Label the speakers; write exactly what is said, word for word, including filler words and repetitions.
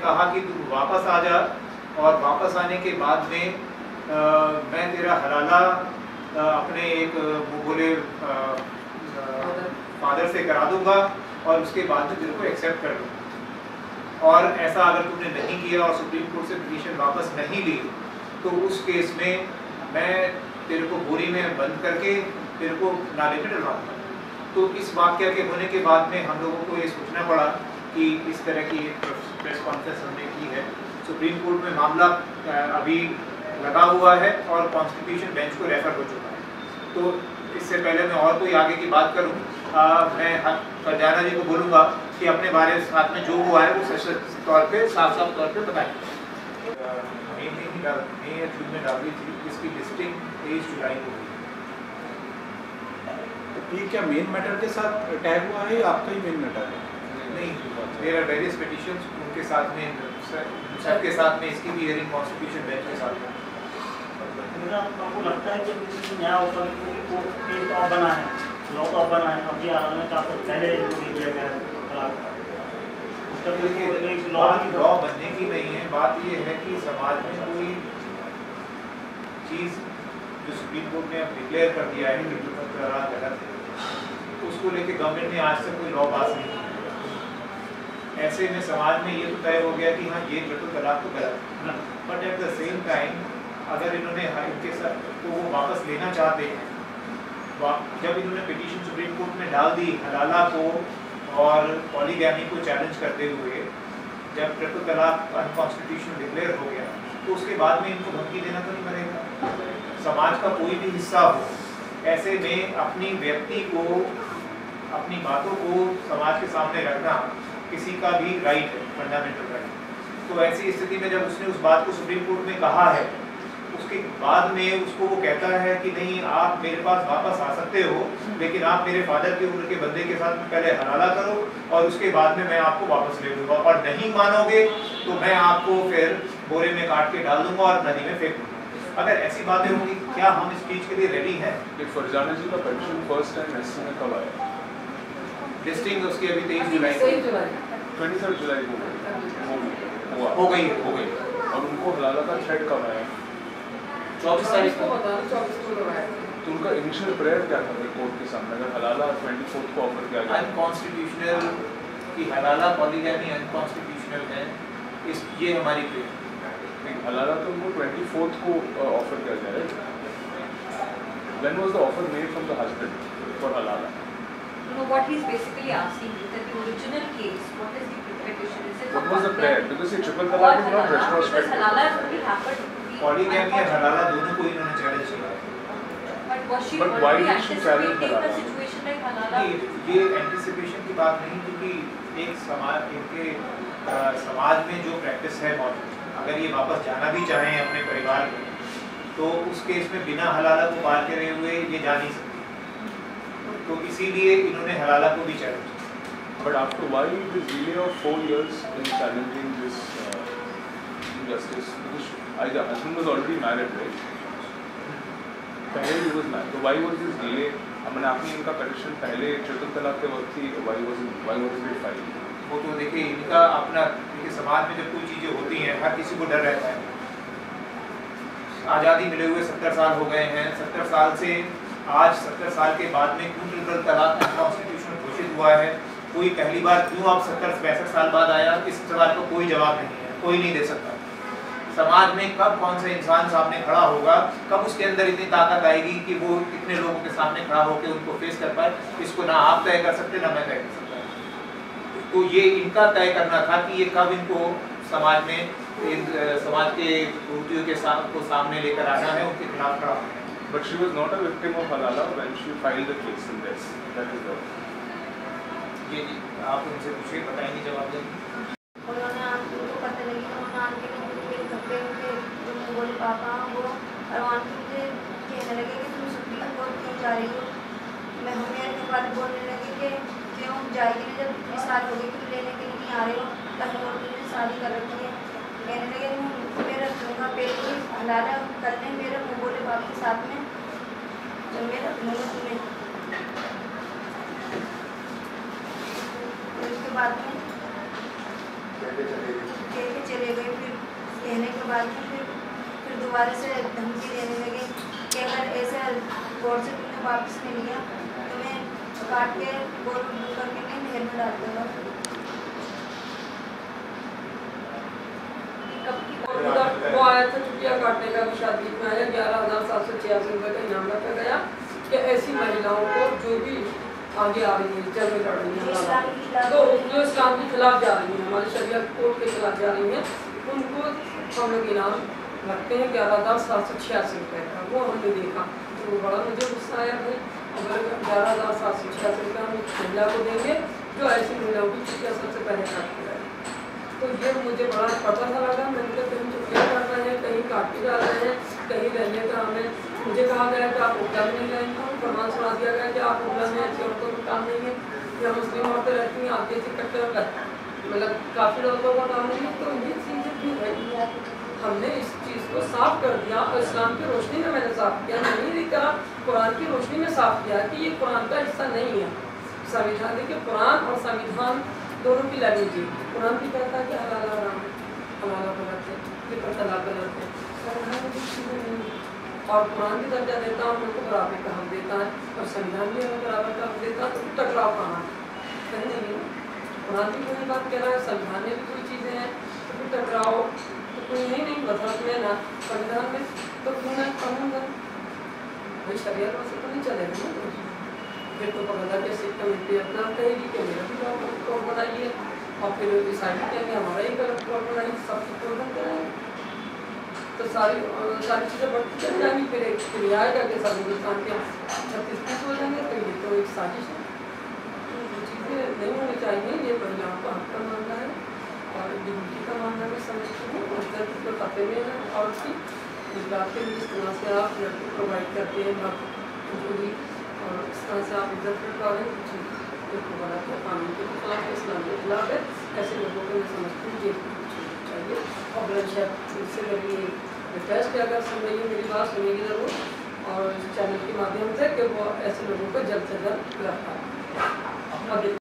Speaker 1: कहा कि तू वापस आ जा और वापस आने के बाद में आ, मैं तेरा हलाला आ, अपने एक बोले फादर से करा दूंगा और उसके बाद में तेरे को एक्सेप्ट कर दूंगा। और ऐसा अगर तूने नहीं किया और सुप्रीम कोर्ट से पिटीशन वापस नहीं ली तो उस केस में मैं तेरे को बोरी में बंद करके तेरे को नाले में डलवाऊंगा। तो इस वाक्य के होने के बाद में हम लोगों को ये सोचना पड़ा कि इस तरह की एक प्रेस कॉन्फ्रेंस हमने की है। सुप्रीम कोर्ट में मामला अभी लगा हुआ है और कॉन्स्टिट्यूशन बेंच को रेफर हो चुका है। तो इससे पहले मैं और कोई आगे की बात करूं, आ, मैं फरजाना जी को बोलूँगा कि अपने बारे में साथ में जो हुआ है वो सशक्त तौर पे साफ साफ तौर पे बताएं। मेन नहीं डाल मैं या जून में डाली थी, इसकी लिस्टिंग तेईस जुलाई को हुई।
Speaker 2: तो ये क्या मेन मैटर के साथ टैग हुआ है या आपका ही मेन मैटर है?
Speaker 1: नहीं, देयर आर वेरियस पिटीशंस, उनके साथ में सबके साथ में इसकी भी हियरिंग कॉन्स्टिट्यूशन बेंच के साथ में।
Speaker 3: आपको लगता है कि किसी नया होता है क्योंकि कोर्ट केस तो बना है, लॉ तो बना है, अभी आने का पहले दिया गया है।
Speaker 1: लॉ बनने की नहीं है, बात ये है कि समाज में कोई चीज़ जो सुप्रीम कोर्ट ने अब डिक्लेयर कर दिया है कि गलत है, उसको लेके गवर्नमेंट ने आज तक कोई लॉ पास नहीं किया। ऐसे में समाज में ये तो तय हो गया कि हाँ ये ट्रिपल तलाक तो गलत है, but at the same time अगर इन्होंने इनके साथ तो वो वापस लेना चाहते हैं। जब इन्होंने पिटीशन सुप्रीम कोर्ट में डाल दी हलाला को और पॉलीगैमी को चैलेंज करते हुए, जब ट्रिपल तलाक अनकॉन्स्टिट्यूशनल डिक्लेयर हो गया तो उसके बाद में इनको धमकी देना तो नहीं पड़ेगा। समाज का कोई भी हिस्सा हो, ऐसे में अपनी व्यक्ति को, अपनी बातों को समाज के सामने रखना किसी का भी राइट है, फंडामेंटल राइट। तो ऐसी स्थिति में जब उसने उस बात को सुप्रीम कोर्ट में कहा है, उसके बाद में उसको वो कहता है कि नहीं आप मेरे पास वापस आ सकते हो, लेकिन आप मेरे फादर की उम्र के बंदे के साथ पहले हलाला करो और उसके बाद में मैं आपको वापस ले लूँगा, और नहीं मानोगे तो मैं आपको फिर बोरे में काट के डाल दूंगा और नदी में फेंक दूँगा। अगर ऐसी बातें होंगी, क्या हम इस चीज़ के लिए रेडी हैं?
Speaker 2: फरजाना जी का पेटिशन फर्स्ट टाइम एससी में कब आया?
Speaker 1: लिस्टिंग उसकी अभी तेईस जुलाई
Speaker 2: ट्वेंटी थर्ड जुलाई को
Speaker 1: हो गई हो गई
Speaker 2: और उनको हलाला का थ्रेड कब आया?
Speaker 1: चौबीस तारीख को।
Speaker 2: तो उनका इनिशियल प्रेयर क्या था कोर्ट के सामने अगर हलाला ट्वेंटी फोर्थ को ऑफर किया गया?
Speaker 1: अनकॉन्स्टिट्यूशनल कि हलाला पॉलीगैमी अनकॉन्स्टिट्यूशनल है, इस ये हमारी प्रेयर।
Speaker 2: हलाला तो उनको ट्वेंटी फोर्थ को ऑफर किया गया है। When was the offer made from the husband for halala?
Speaker 4: No, what he's basically asking is that the original case, what is the petition? Is it
Speaker 2: what was the prayer? Because the triple talaq is not retrospective.
Speaker 4: Because halala has only happened.
Speaker 1: Polygamy और हलाला दोनों को इन्होंने challenge किया।
Speaker 4: But was she
Speaker 2: But why
Speaker 4: already
Speaker 2: did she challenge
Speaker 4: anticipating
Speaker 2: halala?
Speaker 4: a situation like halala?
Speaker 1: ये anticipation की बात नहीं, क्योंकि एक समाज इनके आ, समाज में जो प्रैक्टिस है मौजूद, अगर ये वापस जाना भी चाहें अपने परिवार में तो उस केस में बिना हलाला को पार करे हुए ये जा नहीं सकते, तो इसीलिए इन्होंने हलाला को भी चैलेंज किया।
Speaker 2: But after why this delay of four years in challenging this uh, injustice? Because the husband was already married, right? पहले he was married. So why was this delay? मैंने आपने इनका petition पहले ट्रिपल तलाक के वक्त ही why was it why was it filed?
Speaker 1: वो तो देखिए इनका अपना, देखिए समाज में जब कोई चीज़ें होती हैं हर किसी को डर रहता है। आज़ादी मिले हुए सत्तर साल हो गए हैं, सत्तर साल से आज सत्तर साल के बाद में क्यों ट्रिपल तलाक कॉन्स्टिट्यूशन घोषित हुआ है, कोई पहली बार क्यों अब सत्तर पैंसठ साल बाद आया, इस सवाल का कोई जवाब नहीं है, कोई नहीं दे सकता। समाज में कब कौन सा इंसान सामने खड़ा होगा, कब उसके अंदर इतनी ताकत आएगी कि वो इतने लोगों के सामने खड़ा होकर उनको फेस कर पाए, इसको ना आप तय कर सकते ना मैं तय कर सकता। तो ये इनका तय करना था कि ये कब इनको समाज में इन, समाज के विरोधियों के साथ को सामने लेकर आना है, उनके खिलाफ खड़ा होना है।
Speaker 2: But she was not a victim of halala when she filed the case in this. That is the.
Speaker 1: ये जी आप उनसे पूछिए, बताएंगे जवाब देंगे।
Speaker 5: उन्होंने उनको पता लगी, उन्होंने आके मेरे घर पे उनके जो बोले पापा वो और वहाँ मुझे कहने लगे कि तुम सुप्रीम कोर्ट क्यों जा रही हो। मैं हमें अपने वाले बोलने लगे कि क्यों जाएगी नहीं, जब इतनी साल हो गई तुम लेने के लिए नहीं आ रहे हो, कहीं और तुमने शादी कर रखी है। कहने लगे मेरा दूंगा पेट हलाला कर लें मेरे मुँह बोले बाप के साथ में, जब मेरा दूंगा तुम्हें। उसके बाद में कह के चले गए। फिर कहने के बाद में फिर फिर दोबारा से धमकी देने लगे कि अगर ऐसा कोर्ट से तुमने वापस नहीं लिया तो मैं काट के गोल करके मैं नहर में डाल दूँगा।
Speaker 6: वो आया था चुटिया काटने का भी शादी में आया, ग्यारह हज़ार सात सौ छियासी रुपये का इनाम रखा गया कि ऐसी महिलाओं को जो भी आगे आ रही है, जंग लड़ रही है, तो जो इस्लाम के खिलाफ जा रही है, हमारे शरिया कोर्ट के खिलाफ जा रही हैं, उनको हम लोग इनाम रखते हैं ग्यारह हज़ार सात सौ छियासी रुपये का। वो हमने देखा तो बड़ा मुझे गुस्सा आया भाई, अगर ग्यारह हज़ार सात सौ छियासी रुपये हम महिला को देंगे जो ऐसी महिलाओं की चुटिया सबसे पहले काटती है, तो ये मुझे बड़ा पता था लगा। मैंने कहा कहीं चुटिया कर रहे हैं, कहीं काटी जा रहे हैं, कहीं रहने का हमें मुझे कहा गया कि आप उगला में नहीं रहेंगे, फरमान सुना दिया गया कि आप उगला में ऐसी औरतों का काम नहीं है, या मुस्लिम औरतें रहती हैं आप जैसे कट्टर मतलब काफ़ी औरतों का काम नहीं है। तो ये चीज़ें भी है, हमने इस चीज़ को साफ कर दिया और इस्लाम की रोशनी में मैंने साफ किया, नहीं नहीं कहा, कुरान की रोशनी में साफ किया कि ये कुरान का हिस्सा नहीं है। संविधान देखिए, कुरान और संविधान दोनों की लैंग्वेज है। कुरान भी कहता है कि हलाल हराम है, हलाल गलत है, फिर तलाक गलत है, संविधान में कुछ चीज़ें नहीं है। और कुरान भी दर्जा देता है, हम लोग को बराबर का हक देता है, और संविधान भी हमें बराबर का हक देता है, तो टकराव कहाँ कहीं नहीं है। कुरान भी कोई बात कह रहा है, संविधान में भी कोई चीज़ें हैं, तो फिर टकराव तो कोई नहीं नहीं मतलब में ना संविधान में तो क्यों ना कानून है भाई, शरीयत से तो नहीं चलेगा ना। फिर तो पता कि सिख कमेटी अपना कहेगी कि मेरा भी कोड बनाइए, और फिर डिसाइड करेंगे हमारा ही गलत कोड बनाइए, सब कुछ कोड कराएंगे, तो सारी सारी चीज़ें बढ़ती चल जाएंगी। फिर एक फिर आएगा कि सब हिंदुस्तान के छत्तीस तीस हो जाएंगे, तो ये तो एक साजिश है। तो चीज़ें नहीं होनी चाहिए, ये महिलाओं का हक का मामला है और ड्यूटी का मामला में समझती हूँ। इज्जत तो पते में है, और उसकी गुजरात के लिए जिस तरह से आप लड़की प्रोवाइड करते हैं जो भी, और इस तरह से आप इज्जत कर पा रहे हैं, कुछ बिल्कुल गलत है, कानून के खिलाफ है, इस्लाम के खिलाफ है। ऐसे लोगों को मैं समझती हूँ ये चाहिए। और ब्लडशेड इससे मेरी रिक्वेस्ट है, अगर सुन रही है मेरी बात सुनेगी ज़रूर, और इस चैनल के माध्यम से कि वो ऐसे लोगों को जल्द से जल्द गिरफ्तार।